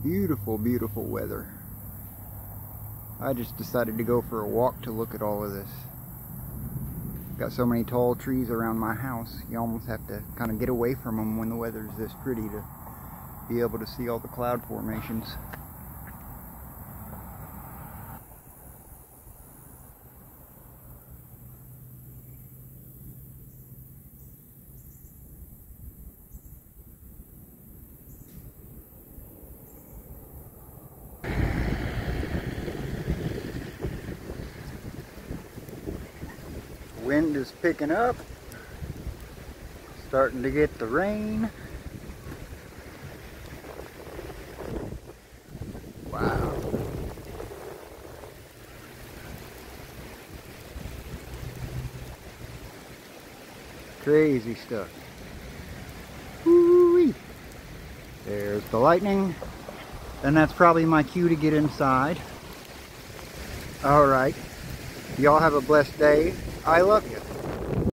Beautiful, beautiful weather. I just decided to go for a walk to look at all of this. Got so many tall trees around my house, you almost have to kind of get away from them when the weather's this pretty to be able to see all the cloud formations. Wind is picking up, starting to get the rain. Wow. Crazy stuff. Woo-wee. There's the lightning. And that's probably my cue to get inside. Alright. Y'all have a blessed day. I love you.